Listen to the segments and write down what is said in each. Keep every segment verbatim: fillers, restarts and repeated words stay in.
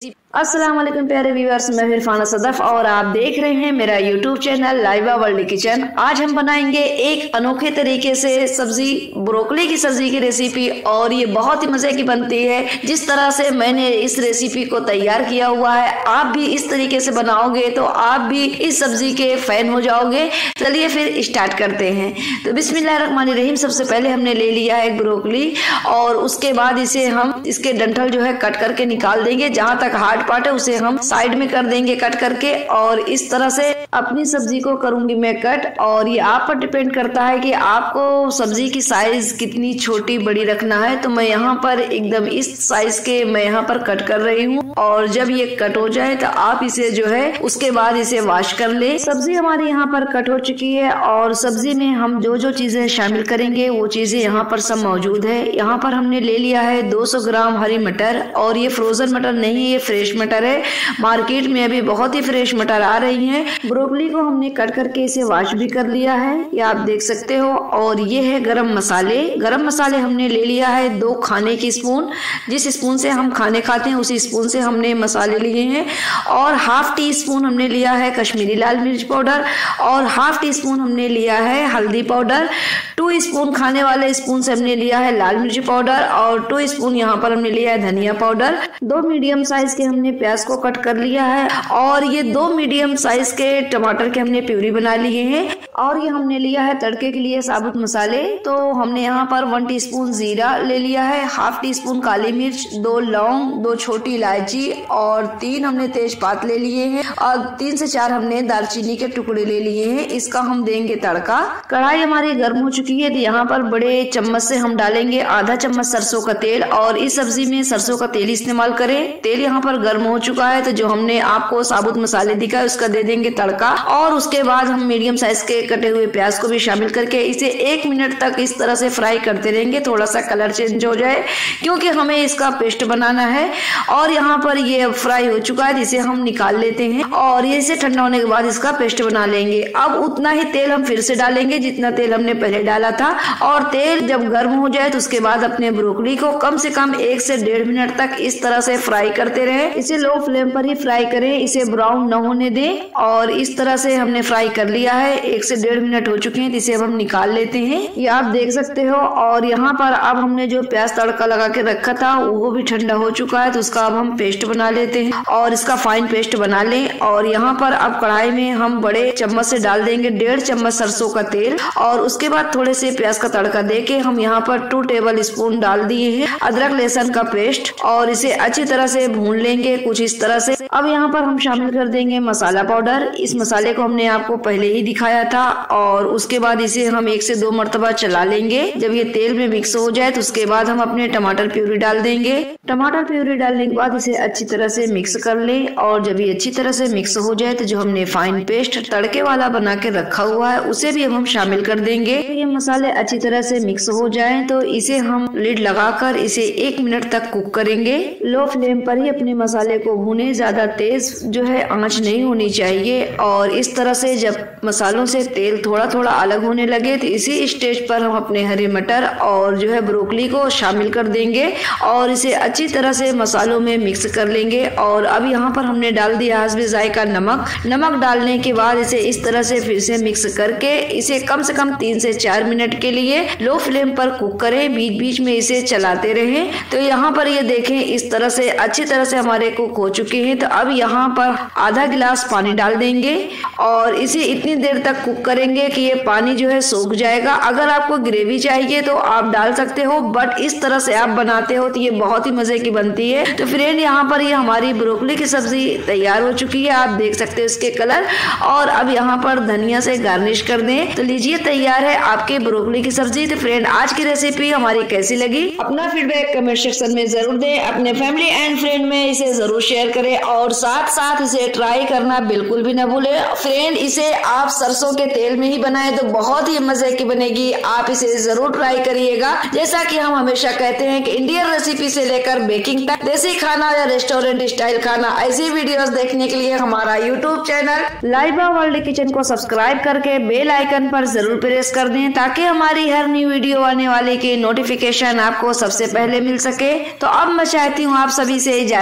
अस्सलाम वालेकुम प्यारे व्यूअर्स, मैं इरफाना सदफ और आप देख रहे हैं मेरा YouTube channel Laiba world kitchen. आज हम बनाएंगे एक अनोखे तरीके से सब्जी, ब्रोकली की सब्जी की रेसिपी, और ये बहुत ही मजे की बनती है। जिस तरह से मैंने इस रेसिपी को तैयार किया हुआ है, आप भी इस तरीके से बनाओगे तो आप भी इस सब्जी के फैन हो जाओगे। चलिए फिर स्टार्ट करते हैं। तो बिस्मिल्लाहिर्रहमानिर्रहीम। सबसे पहले हमने ले लिया है ब्रोकली, और उसके बाद इसे हम इसके डंठल जो है कट करके निकाल देंगे। जहाँ तक हार्ड पार्ट है उसे हम साइड में कर देंगे कट करके, और इस तरह से अपनी सब्जी को करूंगी मैं कट। और ये आप पर डिपेंड करता है कि आपको सब्जी की साइज कितनी छोटी बड़ी रखना है। तो मैं यहाँ पर एकदम इस साइज के मैं यहाँ पर कट कर रही हूँ, और जब ये कट हो जाए तो आप इसे जो है उसके बाद इसे वॉश कर ले। सब्जी हमारी यहाँ पर कट हो चुकी है, और सब्जी में हम जो जो चीजें शामिल करेंगे वो चीजें यहाँ पर सब मौजूद है। यहाँ पर हमने ले लिया है दो सौ ग्राम हरी मटर, और ये फ्रोजन मटर नहीं, ये फ्रेश मटर है। मार्केट में अभी बहुत ही फ्रेश मटर आ रही हैं। ब्रोकली को हमने कट करके इसे वॉश भी कर लिया है, ये आप देख सकते हो। और ये है गरम मसाले। गरम मसाले हमने ले लिया है दो खाने की स्पून। जिस स्पून से हम खाने खाते हैं उसी स्पून से हमने मसाले लिए हैं। और हाफ टी स्पून हमने लिया है कश्मीरी लाल मिर्च पाउडर, और हाफ टी स्पून हमने लिया है हल्दी पाउडर। टू स्पून खाने वाले स्पून से हमने लिया है लाल मिर्च पाउडर, और टू स्पून यहाँ पर हमने लिया है धनिया पाउडर। दो मीडियम साइज के हमने प्याज को कट कर लिया है, और ये दो मीडियम साइज के टमाटर के हमने प्यूरी बना लिए हैं। और ये हमने लिया है तड़के के लिए साबुत मसाले। तो हमने यहाँ पर वन टीस्पून जीरा ले लिया है, हाफ टी स्पून काली मिर्च, दो लौंग, दो छोटी इलायची, और तीन हमने तेजपात ले लिए हैं, और तीन से चार हमने दालचीनी के टुकड़े ले लिए हैं। इसका हम देंगे तड़का। कढ़ाई हमारी गर्म हो चुकी है, तो यहाँ पर बड़े चम्मच से हम डालेंगे आधा चम्मच सरसों का तेल, और इस सब्जी में सरसों का तेल इस्तेमाल करें। तेल यहाँ पर गर्म हो चुका है, तो जो हमने आपको साबुत मसाले दिखाए उसका दे देंगे तड़का। और उसके बाद हम मीडियम साइज के कटे हुए प्याज को भी शामिल करके इसे एक मिनट तक इस तरह से फ्राई करते रहेंगे। थोड़ा सा कलर चेंज हो जाए, क्योंकि हमें इसका पेस्ट बनाना है। और यहाँ पर ये फ्राई हो चुका है, इसे हम निकाल लेते हैं, और ये इसे ठंडा होने के बाद इसका पेस्ट बना लेंगे। अब उतना ही तेल हम फिर से डालेंगे जितना तेल हमने पहले डाला था। और तेल जब गर्म हो जाए तो उसके बाद अपने ब्रोकली को कम से कम एक से डेढ़ मिनट तक इस तरह से फ्राई करते रहे। इसे लो फ्लेम पर ही फ्राई करें, इसे ब्राउन न होने दें। और इस तरह से हमने फ्राई कर लिया है, एक से डेढ़ मिनट हो चुके हैं, तो इसे अब हम निकाल लेते हैं। ये आप देख सकते हो। और यहाँ पर अब हमने जो प्याज तड़का लगा के रखा था वो भी ठंडा हो चुका है, तो उसका अब हम पेस्ट बना लेते हैं, और इसका फाइन पेस्ट बना लें। और यहाँ पर अब कढ़ाई में हम बड़े चम्मच से डाल देंगे डेढ़ चम्मच सरसों का तेल, और उसके बाद थोड़े से प्याज का तड़का देके हम यहाँ पर टू टेबल स्पून डाल दिए हैं अदरक लहसुन का पेस्ट, और इसे अच्छी तरह से भून लेंगे कुछ इस तरह से। अब यहाँ पर हम शामिल कर देंगे मसाला पाउडर। इस मसाले को हमने आपको पहले ही दिखाया था, और उसके बाद इसे हम एक से दो मरतबा चला लेंगे। जब ये तेल में मिक्स हो जाए तो उसके बाद हम अपने टमाटर प्यूरी डाल देंगे। टमाटर प्यूरी डालने के बाद इसे अच्छी तरह से मिक्स कर लें, और जब ये अच्छी तरह से मिक्स हो जाए तो जो हमने फाइन पेस्ट तड़के वाला बना के रखा हुआ है उसे भी हम शामिल कर देंगे। ये मसाले अच्छी तरह से मिक्स हो जाए तो इसे हम लिड लगाकर इसे एक मिनट तक कुक करेंगे। लो फ्लेम पर ही अपने मसाले को भूने, ज्यादा तेज जो है आंच नहीं होनी चाहिए। और इस तरह से जब मसालों से तेल थोड़ा थोड़ा अलग होने लगे तो इसी स्टेज पर हम अपने हरे मटर और जो है ब्रोकली को शामिल कर देंगे, और इसे अच्छी तरह से मसालों में मिक्स कर लेंगे। और अब यहाँ पर हमने डाल दिया हस्बे जायका नमक। नमक डालने के बाद इसे इस तरह से फिर से मिक्स करके इसे कम से कम तीन से चार मिनट के लिए लो फ्लेम पर कुक करें, बीच बीच में इसे चलाते रहें। तो यहाँ पर ये देखें इस तरह से अच्छी तरह से हमारे कुक हो चुके हैं। तो अब यहाँ पर आधा गिलास पानी डाल देंगे, और इसे इतनी देर तक कुक करेंगे कि ये पानी जो है सूख जाएगा। अगर आपको ग्रेवी चाहिए तो आप डाल सकते हो, बट इस तरह से आप बनाते हो तो ये बहुत ही मजे की बनती है। तो फ्रेंड यहाँ पर ये हमारी ब्रोकली की सब्जी तैयार हो चुकी है, आप देख सकते हो इसके कलर। और अब यहाँ पर धनिया से गार्निश कर दें, तो लीजिए तैयार है आपके ब्रोकली की सब्जी। तो फ्रेंड आज की रेसिपी हमारी कैसी लगी अपना फीडबैक कमेंट सेक्शन में जरूर दें। अपने फैमिली एंड फ्रेंड में इसे जरूर शेयर करें, और साथ साथ इसे ट्राई करना बिल्कुल भी न भूले। फ्रेंड इसे आप सरसों के तेल में ही बनाए तो बहुत ही मजे की बनेगी, आप इसे जरूर ट्राई करिएगा। जैसा कि हम हमेशा कहते हैं कि इंडियन रेसिपी से लेकर बेकिंग तक, देसी खाना या रेस्टोरेंट स्टाइल खाना, ऐसी वीडियोस देखने के लिए हमारा YouTube channel Laiba world kitchen को सब्सक्राइब करके बेल आइकन पर जरूर प्रेस कर दें, ताकि हमारी हर न्यू वीडियो आने वाले की नोटिफिकेशन आपको सबसे पहले मिल सके। तो अब मैं चाहती हूँ आप सभी से इजाजत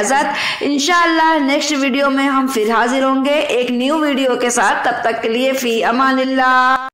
इजाजत। इंशाअल्लाह नेक्स्ट वीडियो में हम फिर हाजिर होंगे एक न्यू वीडियो के साथ। तब तक के लिए फी अमानिल्लाह।